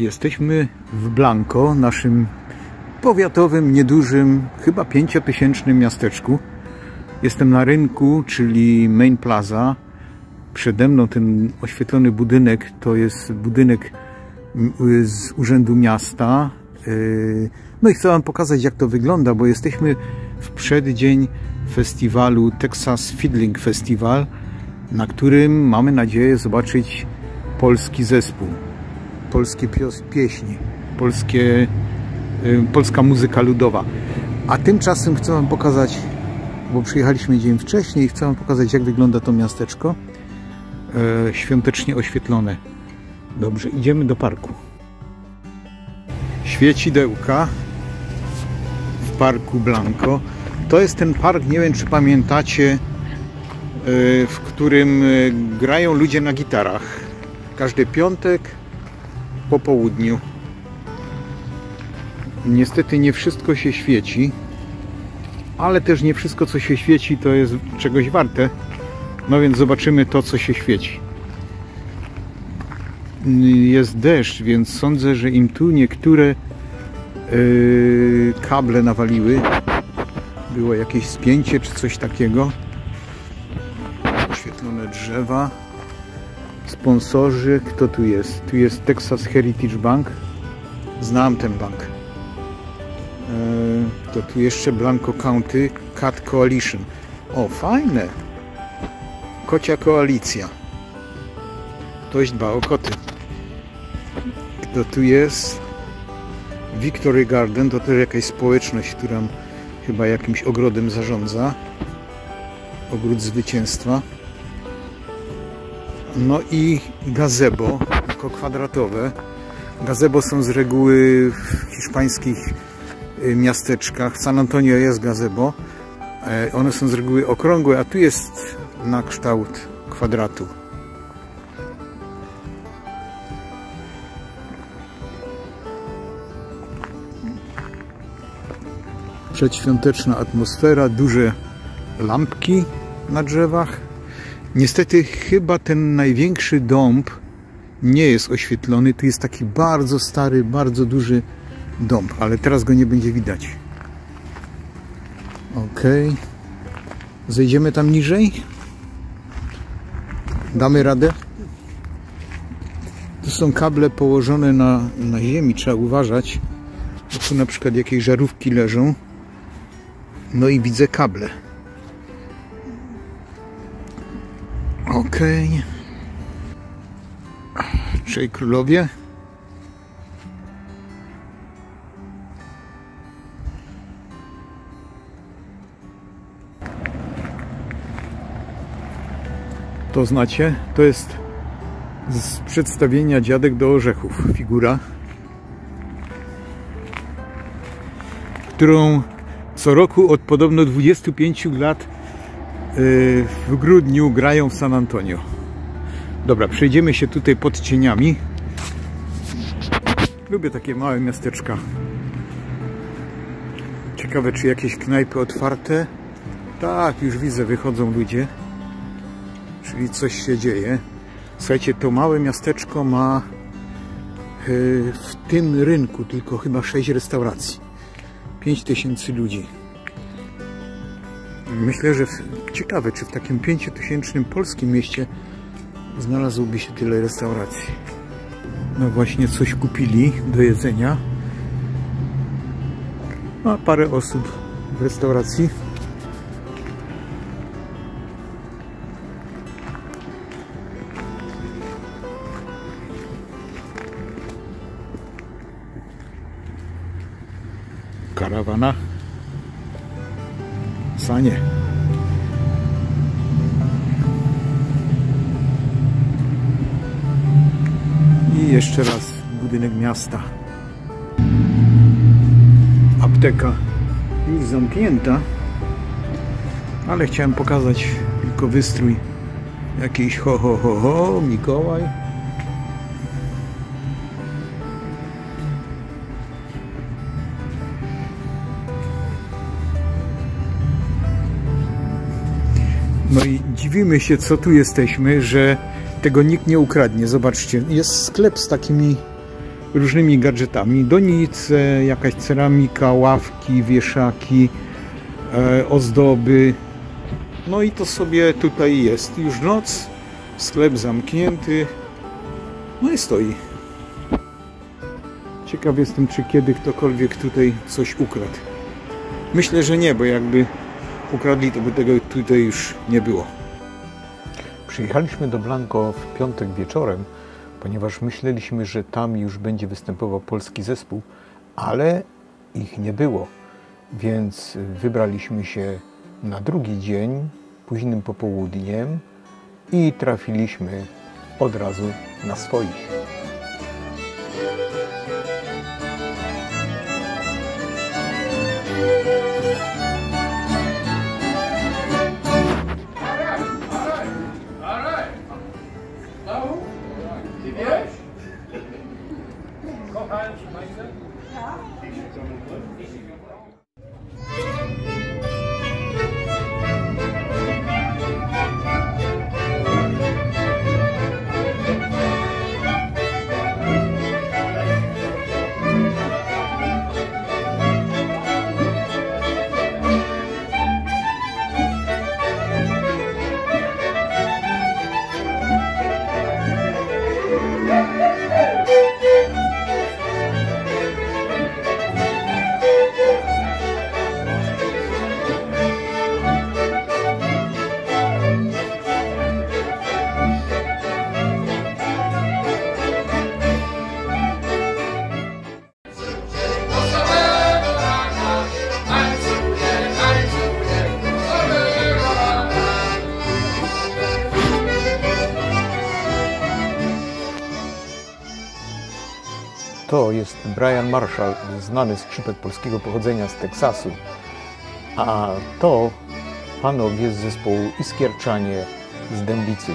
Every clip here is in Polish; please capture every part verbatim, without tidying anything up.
Jesteśmy w Blanco, naszym powiatowym, niedużym, chyba pięciotysięcznym miasteczku. Jestem na rynku, czyli Main Plaza. Przede mną ten oświetlony budynek to jest budynek z Urzędu Miasta. No i chcę wam pokazać, jak to wygląda, bo jesteśmy w przeddzień festiwalu Texas Fiddling Festival, na którym mamy nadzieję zobaczyć polski zespół, polskie pieśni, polskie, polska muzyka ludowa. A tymczasem chcę wam pokazać, bo przyjechaliśmy dzień wcześniej, chcę wam pokazać, jak wygląda to miasteczko e, świątecznie oświetlone. Dobrze, idziemy do parku. Świecidełka w parku Blanco. To jest ten park, nie wiem, czy pamiętacie, w którym grają ludzie na gitarach. Każdy piątek po południu. Niestety nie wszystko się świeci, ale też nie wszystko, co się świeci, to jest czegoś warte. No więc zobaczymy to, co się świeci. Jest deszcz, więc sądzę, że im tu niektóre yy, kable nawaliły, było jakieś spięcie czy coś takiego. Oświetlone drzewa. Sponsorzy. Kto tu jest? Tu jest Texas Heritage Bank. Znam ten bank. Eee, to tu jeszcze Blanco County Cat Coalition. O, fajne. Kocia koalicja. Ktoś dba o koty. Kto tu jest? Victory Garden. To też jakaś społeczność, która chyba jakimś ogrodem zarządza. Ogród zwycięstwa. No i gazebo, tylko kwadratowe. Gazebo są z reguły w hiszpańskich miasteczkach. W San Antonio jest gazebo. One są z reguły okrągłe, a tu jest na kształt kwadratu. Przedświąteczna atmosfera, duże lampki na drzewach. Niestety chyba ten największy dąb nie jest oświetlony. Tu jest taki bardzo stary, bardzo duży dąb, ale teraz go nie będzie widać. Ok. Zejdziemy tam niżej. Damy radę. Tu są kable położone na, na ziemi, trzeba uważać. Bo tu na przykład jakieś żarówki leżą. No i widzę kable. Okej. Okay. Trzej królowie. To znacie? To jest z przedstawienia Dziadek do orzechów figura, którą co roku od podobno dwudziestu pięciu lat w grudniu grają w San Antonio. Dobra, przejdziemy się tutaj pod cieniami. Lubię takie małe miasteczka. Ciekawe, czy jakieś knajpy otwarte. Tak, już widzę, wychodzą ludzie. Czyli coś się dzieje. Słuchajcie, to małe miasteczko ma w tym rynku tylko chyba sześć restauracji. pięć tysięcy ludzi. Myślę, że ciekawe, czy w takim pięciotysięcznym polskim mieście znalazłoby się tyle restauracji. No właśnie, coś kupili do jedzenia. A parę osób w restauracji. Karawana. Sanie. I jeszcze raz budynek miasta. Apteka już zamknięta, ale chciałem pokazać tylko wystrój jakiś ho ho ho ho Mikołaj. No i dziwimy się, co tu jesteśmy, że tego nikt nie ukradnie. Zobaczcie, jest sklep z takimi różnymi gadżetami. Donice, jakaś ceramika, ławki, wieszaki, e, ozdoby. No i to sobie tutaj jest. Już noc, sklep zamknięty. No i stoi. Ciekaw jestem, czy kiedy ktokolwiek tutaj coś ukradł. Myślę, że nie, bo jakby ukradli, to by tego tutaj już nie było. Przyjechaliśmy do Blanco w piątek wieczorem, ponieważ myśleliśmy, że tam już będzie występował polski zespół, ale ich nie było. Więc wybraliśmy się na drugi dzień, późnym popołudniem i trafiliśmy od razu na swoich. To jest Brian Marshall, znany skrzypek polskiego pochodzenia z Teksasu, a to panowie z zespołu Iskierczanie z Dębicy.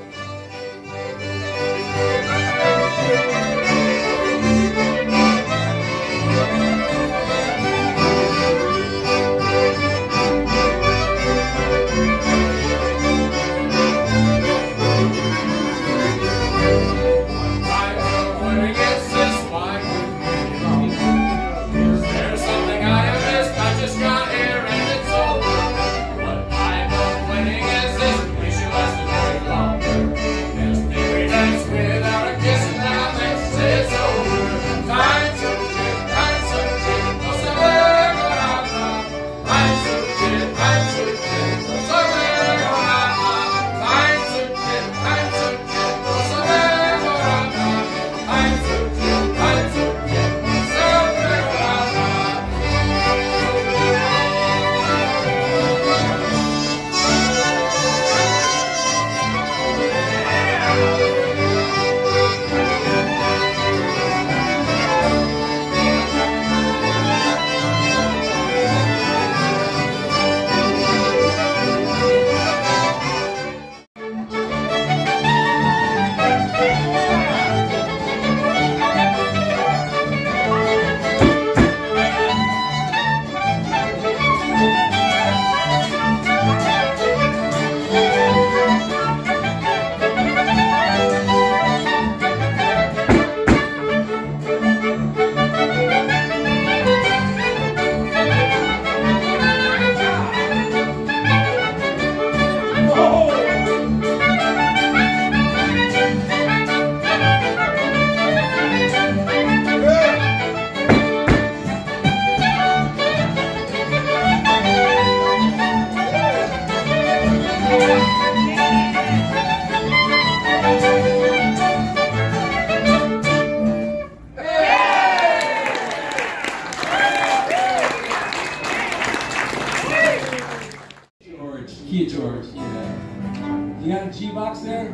Key George, yeah. You got a G box there?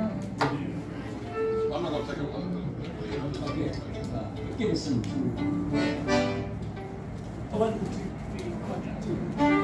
I'm not gonna take it. Okay. Uh, give us some. One, two, three, one, two.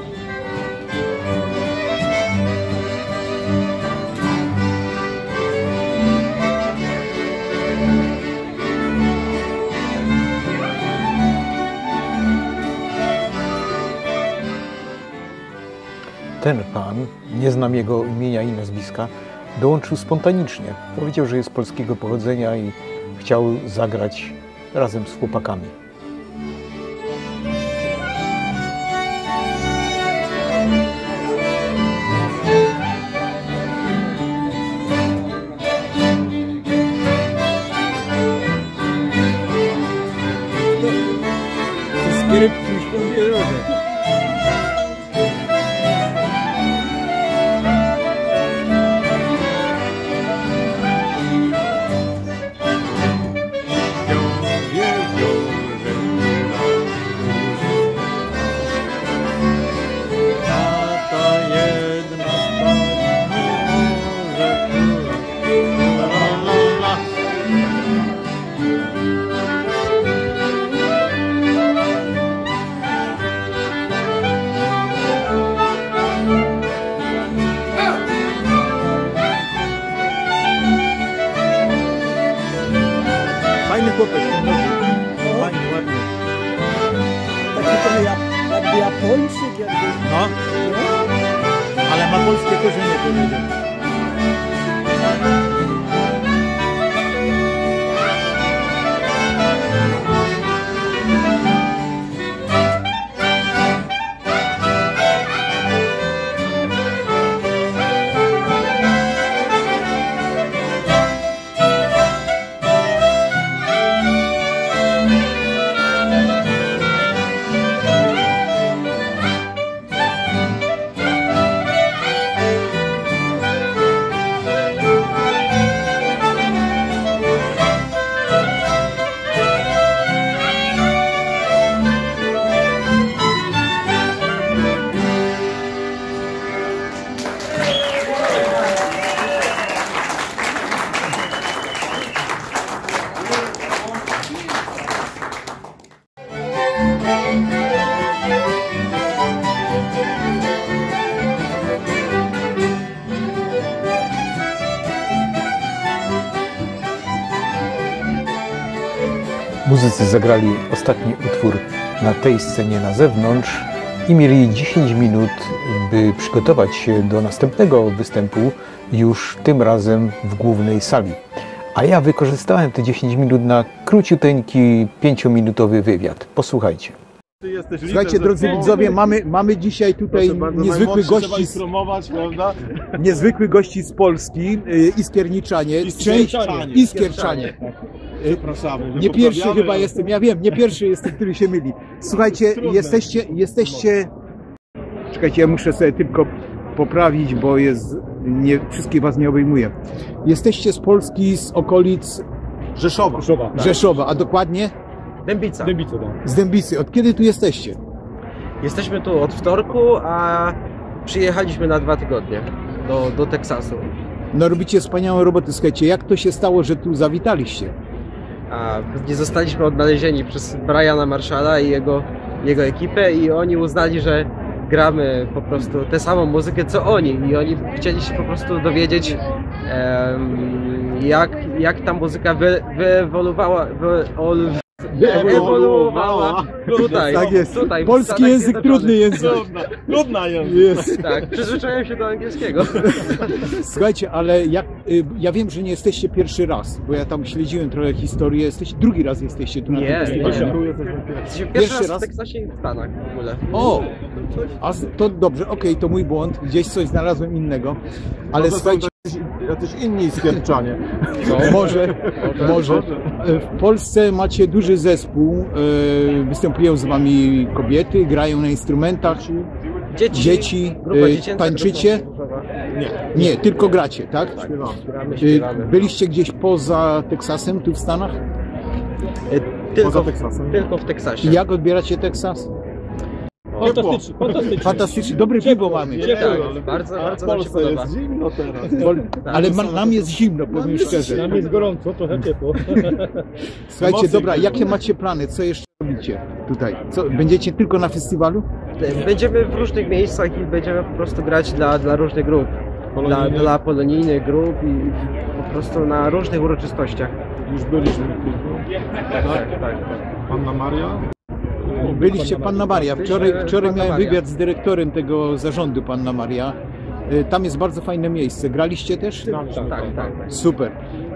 Ten pan, nie znam jego imienia i nazwiska, dołączył spontanicznie. Powiedział, że jest polskiego pochodzenia i chciał zagrać razem z chłopakami. Skrypki już pomierzone. Fajny chłopak, fajny, ładny. Taki trochę jak, jakby Japończyk, jakby... No, ale ma polskie korzenie, powiedział. Muzycy zagrali ostatni utwór na tej scenie na zewnątrz i mieli dziesięć minut, by przygotować się do następnego występu już tym razem w głównej sali. A ja wykorzystałem te dziesięć minut na króciuteńki, pięciominutowy wywiad. Posłuchajcie. Słuchajcie, drodzy widzowie, mamy, mamy dzisiaj tutaj niezwykłych gości, z, niezwykłych gości z Polski, y, Iskierniczanie, część Iskierczanie. Przepraszamy. Nie pierwszy chyba jestem, ja wiem, nie pierwszy jestem, który się myli. Słuchajcie, jesteście, jesteście, czekajcie, ja muszę sobie tylko poprawić, bo jest, nie, wszystkich was nie obejmuję. Jesteście z Polski, z okolic Rzeszowa. Rzeszowa, tak. Rzeszowa, a dokładnie? Dębica. Dębica, tak. Z Dębicy. Od kiedy tu jesteście? Jesteśmy tu od wtorku, a przyjechaliśmy na dwa tygodnie do, do Teksasu. No robicie wspaniałą robotę. Słuchajcie, jak to się stało, że tu zawitaliście? A nie zostaliśmy odnalezieni przez Briana Marshalla i jego, jego ekipę i oni uznali, że gramy po prostu tę samą muzykę co oni i oni chcieli się po prostu dowiedzieć em, jak, jak ta muzyka wy, wyewoluowała wy, ol, wyewoluowała tutaj. Tak jest. Tutaj, w Polski Stanach język, Zjednoczonych. trudny język. Trudna jest. Jest. Tak, przyzwyczaiłem się do angielskiego. Słuchajcie, ale jak, y, ja wiem, że nie jesteście pierwszy raz, bo ja tam śledziłem trochę historię. Jesteście, drugi raz jesteście tu na Nie, tym nie. festiwalu. Jesteśmy Pierwszy pierwszy raz raz? w Teksasie i w Stanach w ogóle. O! A z- to dobrze, okej, to mój błąd. Gdzieś coś znalazłem innego. Ale No to słuchajcie, są jacyś inni Iskierczanie. może, może. W Polsce macie duży zespół, y, występują z wami kobiety, grają na instrumentach, Dzieci, dzieci, grupa y, dziecięca, tańczycie? grupa Nie. Nie, tylko gracie, tak? Śpiewamy. Gramy, Y, śpiewamy. Byliście gdzieś poza Teksasem, tu w Stanach? Y, Tylko, Poza Teksasem. tylko w Teksasie. I jak odbieracie Teksas? Fantastycznie. Fantastycznie, dobre piwo mamy. Tak, bardzo, A w bardzo nam się Polsce podoba. jest zimno teraz. Ale ma, nam jest zimno, powiem szczerze. Tam jest gorąco, trochę ciepło. Słuchajcie, Emocje dobra, były. jakie macie plany? Co jeszcze robicie tutaj? Co, będziecie tylko na festiwalu? Będziemy w różnych miejscach i będziemy po prostu grać dla, dla różnych grup. Dla, Polonijnych. dla polonijnych grup i po prostu na różnych uroczystościach. Już byliśmy w kilku. Tak, tak, tak. Panna Maria. Byliście Panna Maria. Wczoraj, Byliśmy wczoraj Panna miałem Maria. wywiad z dyrektorem tego zarządu Panna Maria. Y, Tam jest bardzo fajne miejsce. Graliście też? Tak, tak, tak. Super.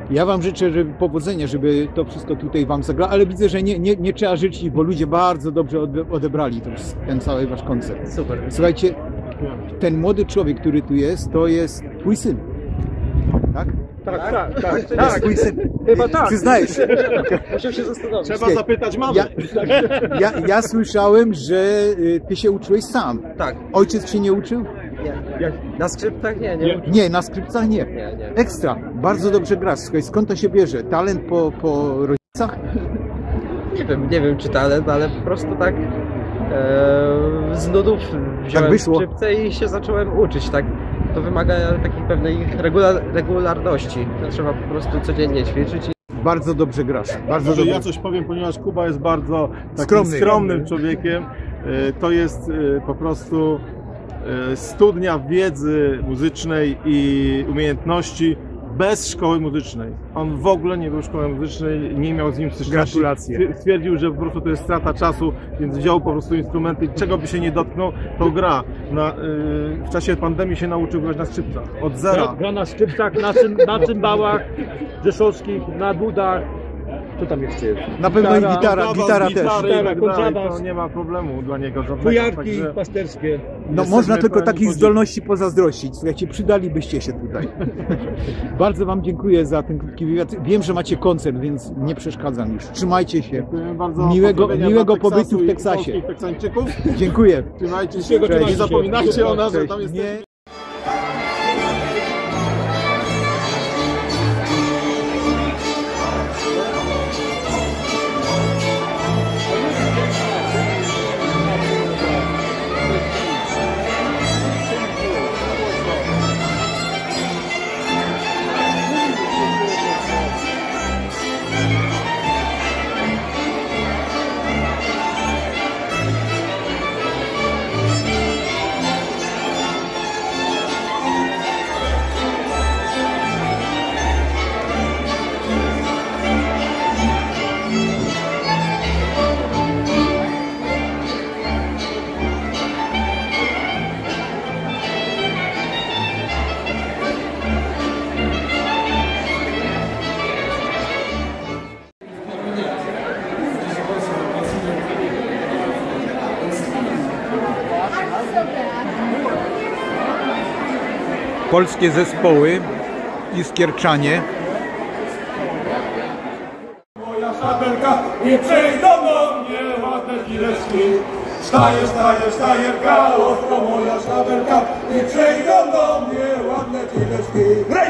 Ja Wam życzę żeby powodzenia, żeby to wszystko tutaj Wam zagrało, ale widzę, że nie, nie, nie trzeba życzyć, bo ludzie bardzo dobrze odebrali to, ten cały Wasz koncert. Super. Słuchajcie, ten młody człowiek, który tu jest, to jest Twój syn, tak? Tak, tak, tak. To jest Twój syn. Chyba tak. Przyznajesz się. Musiał się zastanowić. Trzeba zapytać mamy. Ja, ja, ja słyszałem, że y, Ty się uczyłeś sam. Tak. Ojciec Cię nie uczył? Nie. Na skrzypcach nie, nie. Nie, na skrzypcach nie. Nie, nie. Ekstra, bardzo dobrze grasz. Słuchaj, skąd to się bierze? Talent po, po rodzicach? Nie wiem, nie wiem czy talent, ale po prostu tak e, z nudów wziąłem wyszło. skrzypce i się zacząłem uczyć, tak. To wymaga takiej pewnej regular, regularności. To trzeba po prostu codziennie ćwiczyć. Bardzo dobrze grasz. Bardzo Może dobrze. ja coś powiem, ponieważ Kuba jest bardzo takim Skromny. skromnym człowiekiem. E, To jest e, po prostu e, studnia wiedzy muzycznej i umiejętności bez szkoły muzycznej. On w ogóle nie był w szkole muzycznej, nie miał z nim styczności. Gratulacje. Stwierdził, że po prostu to jest strata czasu, więc wziął po prostu instrumenty i czego by się nie dotknął, to gra. Na, y, w czasie pandemii się nauczył grać na skrzypcach. Od Gra, zera. gra na skrzypcach, na, cym, na cymbałach rzeszowskich, na dudach. Co tam jeszcze jest? Na pewno i gitara, Kontrabass, gitara też. gitary i tak dalej, kontrabass. to nie ma problemu dla niego żadnego. Fujarki także pasterskie. No jesteśmy można tylko pełni takich podziwu. zdolności pozazdrościć. Słuchajcie, przydalibyście się tutaj. Bardzo Wam dziękuję za ten krótki wywiad. Wiem, że macie koncert, więc nie przeszkadzam już. Trzymajcie się. Dziękuję bardzo. Miłego, Pozdrowienia miłego dla Teksasu pobytu w i Teksasie. polskich Teksańczyków. Dziękuję. Trzymajcie się, Cześć. nie zapominajcie o nas, że Cześć. tam jest Nie. Polskie zespoły Iskierczanie. Moja szabelka i przyjdą do mnie ładne chwileczki. Staje, staje, staje ostro moja szabelka i przyjdą do mnie ładne chwileczki. Hej!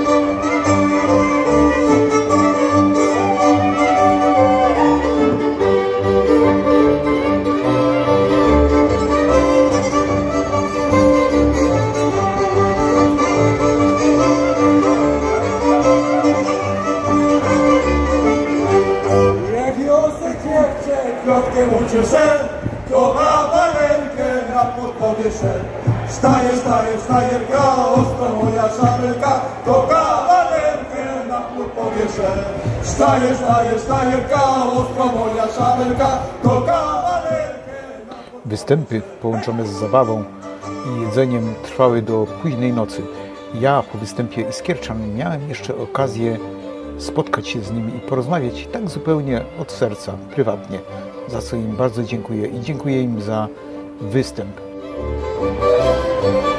Kwiatkiem ucieszę, to kawalerkę na podpowieszę. Staje, staje, staje, ostro moja szabelka, to kawalerkę na podpowieszę. Staje, staje, staje, ostro moja szabelka, to kawalerkę na podpowieszę. Występy połączone z zabawą i jedzeniem trwały do późnej nocy. Ja po występie Iskierczan miałem jeszcze okazję spotkać się z nimi i porozmawiać tak zupełnie od serca, prywatnie, za co im bardzo dziękuję i dziękuję im za występ.